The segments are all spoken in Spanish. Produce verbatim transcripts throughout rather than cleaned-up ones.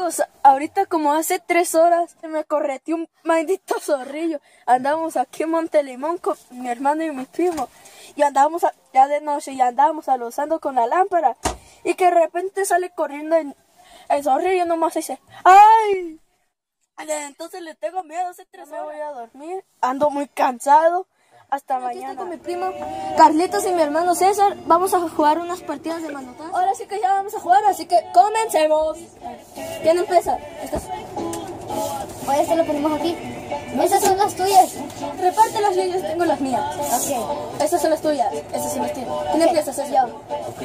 Chicos, ahorita como hace tres horas me correteó un maldito zorrillo. Andamos aquí en Montelimón con mi hermano y mi primo. Y andábamos a, ya de noche y andábamos aluzando con la lámpara. Y que de repente sale corriendo el, el zorrillo nomás dice ¡ay! Entonces le tengo miedo, hace tres horas. Me voy a dormir, ando muy cansado. Hasta Aquí mañana. estoy con mi primo Carlitos y mi hermano César. Vamos a jugar unas partidas de manotazo. Ahora sí que ya vamos a jugar, así que comencemos. ¿Quién empieza? Estas. Oye, este lo ponemos aquí. Esas son las tuyas. Repártelas y yo tengo las mías. Ok. Estas son las tuyas, estas son las tuyas. ¿Quién Ok. empieza? César. Yo. Ok.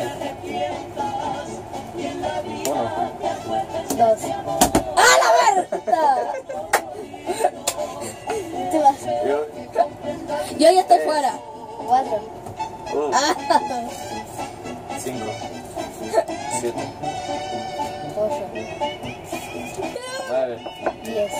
Uno. Dos. ¡Ah, la verdad! Tú vas. Yo. Yo ya estoy fuera. Cuatro. Uh, Ah, cinco. Siete. Ocho. Nueve. Diez.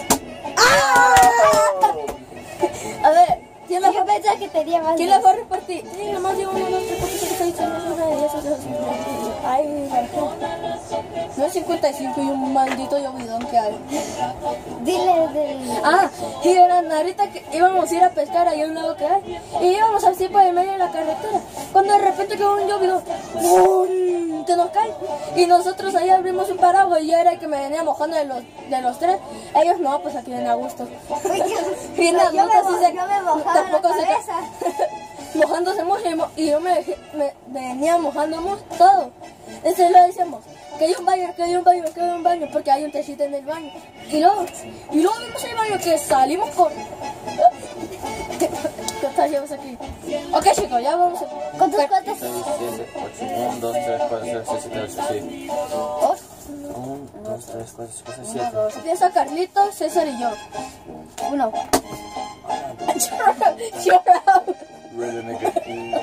a ver, ¿quién la Yo fue? pensaba que tenía más. ¿Quién la fue a repartir? Sí, nomás digo uno, dos, tres, cuatro, cinco, seis, siete, ocho, nueve, diez, once, doce, trece. Ay, no es cincuenta y cinco y un maldito llovidón que hay. Dile del. Ah, y eran ahorita que íbamos a ir a pescar ahí a un lado que hay. Y íbamos así por el medio de la carretera. Cuando de repente quedó un llovidón. ¡Bum! Que nos cae. Y nosotros ahí abrimos un paraguas y yo era el que me venía mojando de los, de los tres. Ellos no, pues aquí vienen a gusto. Bien a Yo me gusto, mo- así se- yo me mojaba la tampoco se cabeza. mojándose mucho y, mo- y yo me, dejé- me venía mojando mu- todo. Entonces lo decíamos, que hay un baño, que hay un baño, que hay un baño, porque hay un techito en el baño. Y luego, y luego vimos el baño que salimos por... ¿Qué tal llevas aquí? Ok chicos, ya vamos a... ¿Cuántos cuántos? seis, siete, ocho. uno, dos, tres, cuatro, cinco, seis, siete, ocho. Sí. uno, dos, tres, cuatro, cinco, seis, siete. Empieza Carlitos, César y yo. Uno. Llorado. Really, nigga.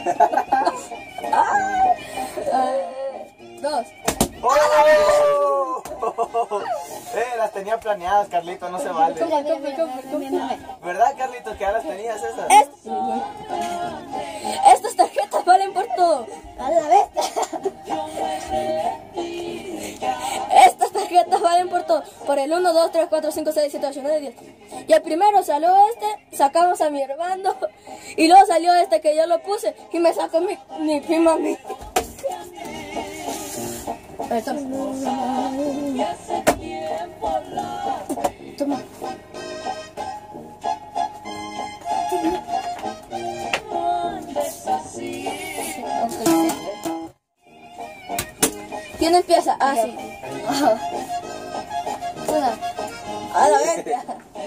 Eh, Dos. ¡Oh! Eh, las tenía planeadas, Carlito, no se vale. Mira, mira, mira, mira, mira, mira. ¿Verdad, Carlito, que ya las tenías esas? Estas tarjetas valen por todo. A la vez. Estas tarjetas valen por todo. Por el uno, dos, tres, cuatro, cinco, seis, siete, ocho, nueve, diez. Y el primero salió este, sacamos a mi hermano. Y luego salió este que yo lo puse. Y me sacó mi, mi prima a mí. Eso. Toma. ¿Quién empieza? Ah, sí. Una. A la bestia.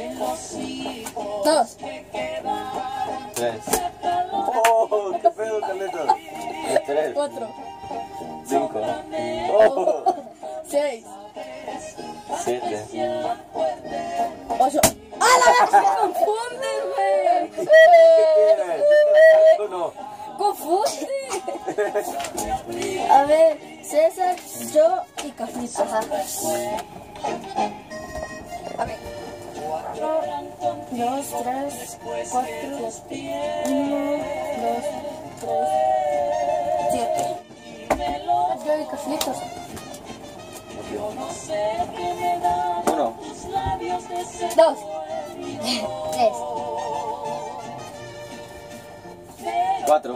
Dos. Tres. ¡Oh! ¡Qué pedo, Carlito! Tres. Cuatro. Cinco. ¡Oh! Seis. Siete. Ocho. ¡A la bestia! ¡Confunde, güey! ¿Qué quieres? Uno. ¡Confunde! A ver, César, yo y Carlitos. Ajá. A ver. Dos, tres, cuatro, uno, dos, tres, siete. Yo y Carlitos. Uno. Dos. Tres. Cuatro.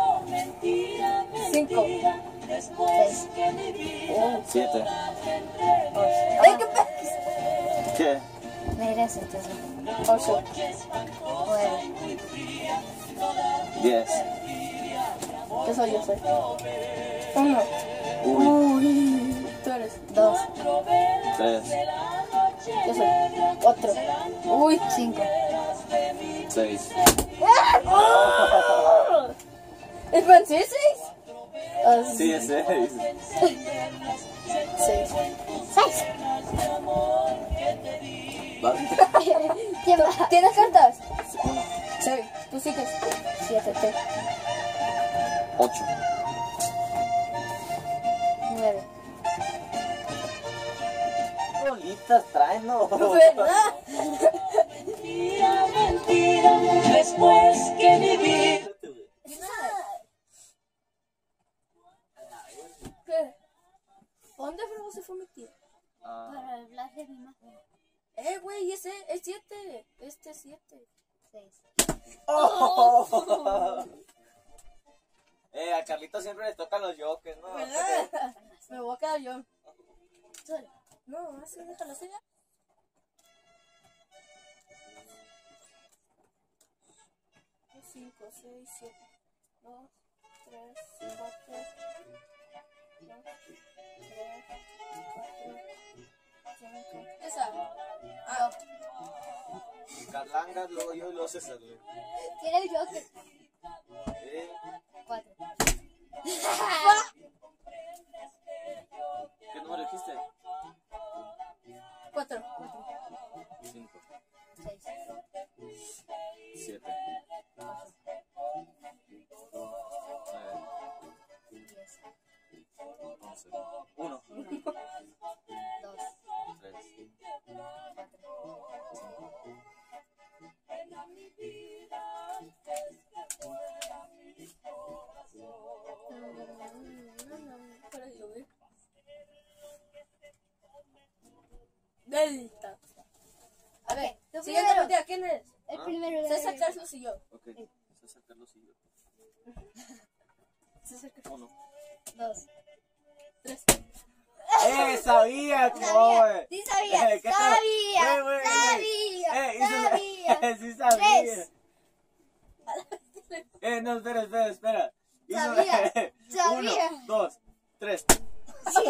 Cinco. Seis. Siete. ¡Ay, qué pe... ¿Qué? Mira ese tesoro. Ocho. Nueve. Diez. ¿Qué soy yo? Soy. Uno. Uy. Uy. Tú eres. Dos. Tres. Yo soy. Otro. Uy. Cinco. Seis. ¿Es francés seis? Ah, Sí, es seis. Seis. Seis. Va. ¿Quién va? ¿Tienes cartas? Uno. Seis. Tú sigues. Siete. Sí. Ocho. Nueve. Bolitas traen, ¿no? ¿Verdad? Después que viví. ¿Qué? ¿Dónde fue se fue mi tía? Ah, Ah. Para hablar de mi imagen. Eh, güey, ese es siete. Este es siete. Seis. Oh. Eh, a Carlito siempre le tocan los jokers, ¿no? ¿Verdad? Me voy a quedar yo. Solo. No, así déjalo así. cinco, seis, siete. dos, tres, cuatro. dos, tres, cuatro, cinco. Esa. Ah, Carlangas, luego yo y luego César, güey. ¿Quién es el Joker? Eh, Cuatro. ¿Qué número dijiste? cuatro. Cinco. Seis. Siete. Nueve. Diez. Once. Uno. Dos. Tres. Cuatro. Para llover. Delta. A ver, tú Siguiente primero. partida, ¿quién es? El Ah. primero. César, Carlos y yo. Ok. César, Carlos y yo. César, Carlos. Uno. Dos. Tres. ¡Eh! ¡Sabía! Sabía, joder! sí sabía, Eh, ¿qué tal? sabía, Güey, güey, sabía, eh, hizo- sabía. Eh, sí sabía. Tres. Eh, no, espera, espera, espera. Hizo- Sabía, sabía. Uno, dos, tres.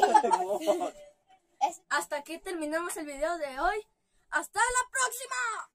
Hasta aquí terminamos el video de hoy. ¡Hasta la próxima!